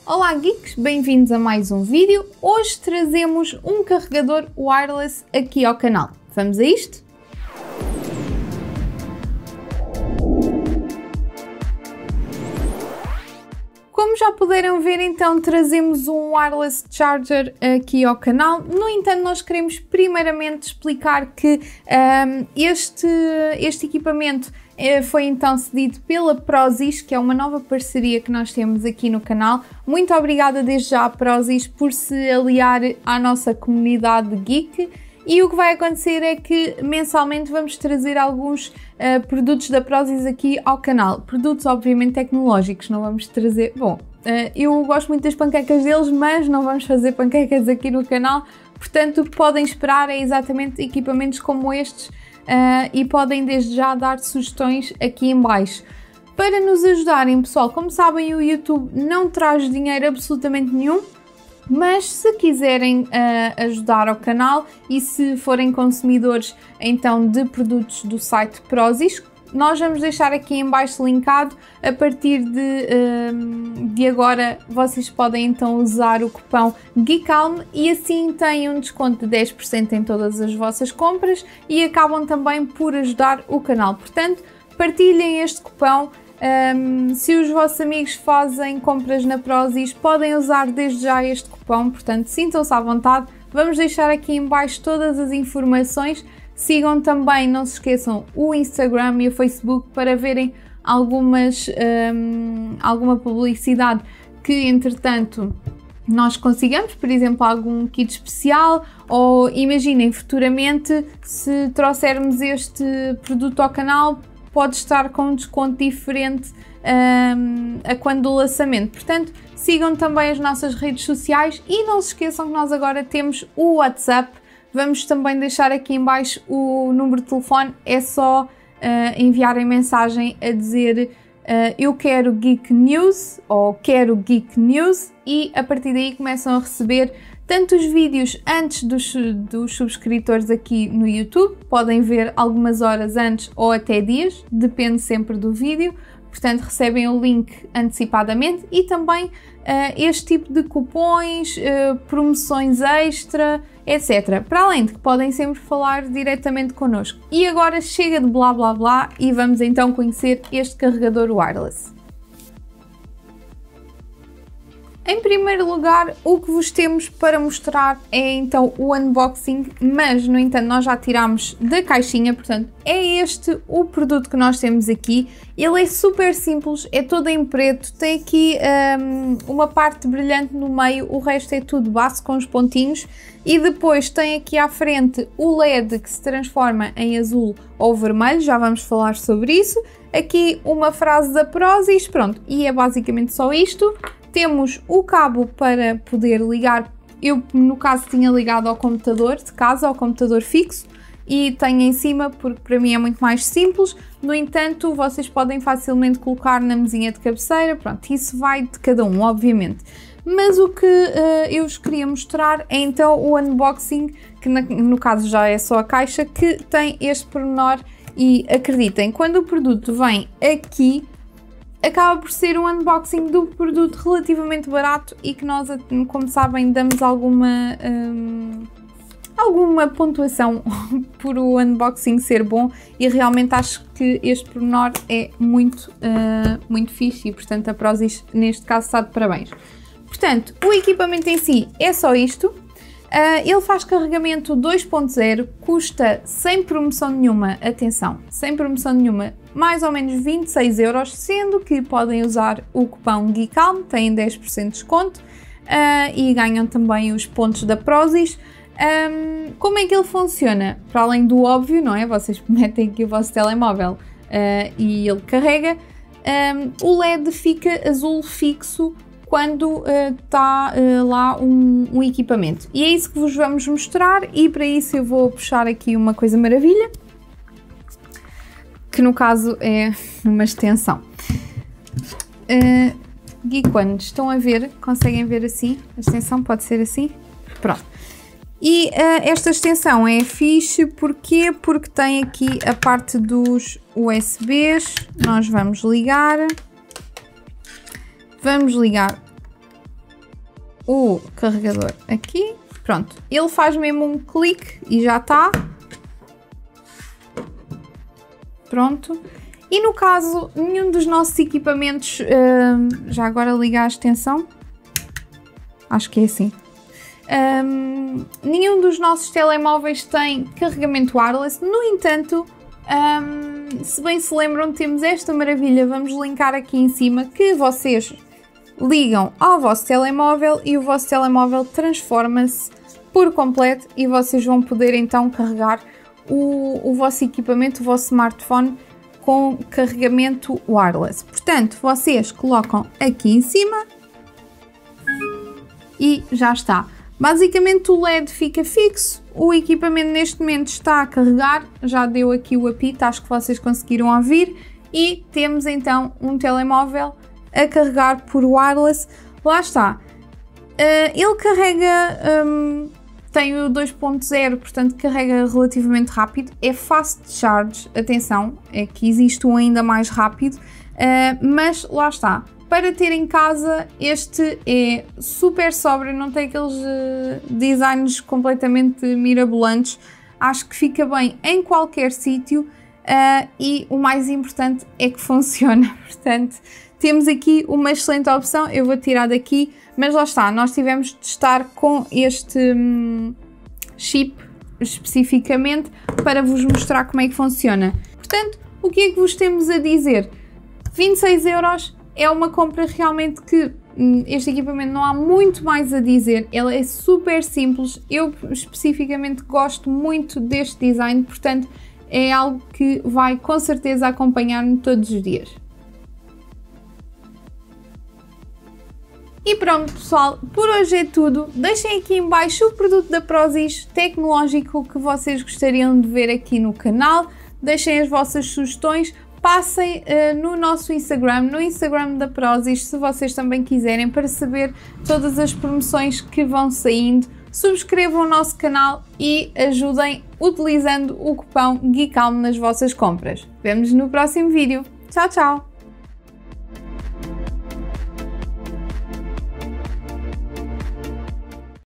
Olá geeks, bem-vindos a mais um vídeo. Hoje trazemos um carregador wireless aqui ao canal. Vamos a isto? Como já puderam ver, então trazemos um wireless charger aqui ao canal. No entanto, nós queremos primeiramente explicar que este equipamento foi então cedido pela Prozis, que é uma nova parceria que nós temos aqui no canal. Muito obrigada desde já à Prozis por se aliar à nossa comunidade geek. E o que vai acontecer é que mensalmente vamos trazer alguns produtos da Prozis aqui ao canal. Produtos obviamente tecnológicos, não vamos trazer... Bom, eu gosto muito das panquecas deles, mas não vamos fazer panquecas aqui no canal. Portanto, o que podem esperar é exatamente equipamentos como estes e podem desde já dar sugestões aqui em baixo. Para nos ajudarem, pessoal, como sabem, o YouTube não traz dinheiro absolutamente nenhum. Mas se quiserem ajudar ao canal e se forem consumidores então de produtos do site Prozis, nós vamos deixar aqui em baixo linkado. A partir de agora vocês podem então usar o cupom GEEKALM e assim têm um desconto de 10% em todas as vossas compras e acabam também por ajudar o canal. Portanto, partilhem este cupom. Se os vossos amigos fazem compras na Prozis, podem usar desde já este cupom, portanto sintam-se à vontade. Vamos deixar aqui em baixo todas as informações. Sigam também, não se esqueçam, o Instagram e o Facebook para verem alguma publicidade que entretanto nós consigamos, por exemplo, algum kit especial, ou imaginem futuramente se trouxermos este produto ao canal, pode estar com um desconto diferente a quando do lançamento. Portanto, sigam também as nossas redes sociais e não se esqueçam que nós agora temos o WhatsApp. Vamos também deixar aqui em baixo o número de telefone, é só enviarem mensagem a dizer eu quero Geek News ou quero Geek News e a partir daí começam a receber tanto os vídeos antes dos subscritores aqui no YouTube, podem ver algumas horas antes ou até dias, depende sempre do vídeo, portanto recebem o link antecipadamente e também este tipo de cupons, promoções extra, etc. Para além de que podem sempre falar diretamente connosco. E agora chega de blá blá blá e vamos então conhecer este carregador wireless. Em primeiro lugar, o que vos temos para mostrar é então o unboxing, mas no entanto nós já tirámos da caixinha, portanto é este o produto que nós temos aqui. Ele é super simples, é todo em preto, tem aqui uma parte brilhante no meio, o resto é tudo base com os pontinhos e depois tem aqui à frente o LED que se transforma em azul ou vermelho, já vamos falar sobre isso. Aqui uma frase da Prozis, pronto, e é basicamente só isto. Temos o cabo para poder ligar, eu no caso tinha ligado ao computador de casa, ao computador fixo e tenho em cima porque para mim é muito mais simples. No entanto, vocês podem facilmente colocar na mesinha de cabeceira, pronto, isso vai de cada um, obviamente. Mas o que eu vos queria mostrar é então o unboxing, que no caso já é só a caixa, que tem este pormenor e acreditem, quando o produto vem aqui, acaba por ser um unboxing do produto relativamente barato e que nós, como sabem, damos alguma pontuação por o unboxing ser bom e realmente acho que este pormenor é muito fixe e portanto a Prozis neste caso está de parabéns. Portanto, o equipamento em si é só isto. Ele faz carregamento 2.0, custa sem promoção nenhuma, atenção, sem promoção nenhuma, mais ou menos 26 €, sendo que podem usar o cupom GEEKALM, têm 10% de desconto e ganham também os pontos da Prozis. Como é que ele funciona? Para além do óbvio, não é? Vocês metem aqui o vosso telemóvel e ele carrega, o LED fica azul fixo quando está lá um equipamento. E é isso que vos vamos mostrar e para isso eu vou puxar aqui uma coisa maravilha, que no caso é uma extensão. Geek One, estão a ver? Conseguem ver assim? A extensão pode ser assim? Pronto. E esta extensão é fixe, porquê? Porque tem aqui a parte dos USBs, nós vamos ligar o carregador aqui. Pronto, ele faz mesmo um clique e já está. Pronto. E no caso, nenhum dos nossos equipamentos... já agora liga a extensão. Acho que é assim. Nenhum dos nossos telemóveis tem carregamento wireless. No entanto, se bem se lembram, temos esta maravilha. Vamos linkar aqui em cima, que vocês ligam ao vosso telemóvel e o vosso telemóvel transforma-se por completo e vocês vão poder então carregar o vosso equipamento, o vosso smartphone com carregamento wireless. Portanto, vocês colocam aqui em cima e já está. Basicamente o LED fica fixo, o equipamento neste momento está a carregar, já deu aqui o apito, acho que vocês conseguiram ouvir, e temos então um telemóvel a carregar por wireless. Lá está. Ele carrega, tem o 2.0, portanto carrega relativamente rápido, é fast charge, atenção, é que existe um ainda mais rápido, mas lá está. Para ter em casa, este é super sóbrio, não tem aqueles designs completamente mirabolantes. Acho que fica bem em qualquer sítio e o mais importante é que funciona. Portanto, temos aqui uma excelente opção. Eu vou tirar daqui, mas lá está, nós tivemos de estar com este chip especificamente para vos mostrar como é que funciona. Portanto, o que é que vos temos a dizer? 26€. É uma compra realmente que este equipamento não há muito mais a dizer, ele é super simples, eu especificamente gosto muito deste design, portanto é algo que vai com certeza acompanhar-me todos os dias. E pronto pessoal, por hoje é tudo, deixem aqui em baixo o produto da Prozis tecnológico que vocês gostariam de ver aqui no canal, deixem as vossas sugestões. Passem no nosso Instagram, no Instagram da Prozis, se vocês também quiserem, para saber todas as promoções que vão saindo. Subscrevam o nosso canal e ajudem utilizando o cupom GEEKALM nas vossas compras. Vemo-nos no próximo vídeo. Tchau, tchau!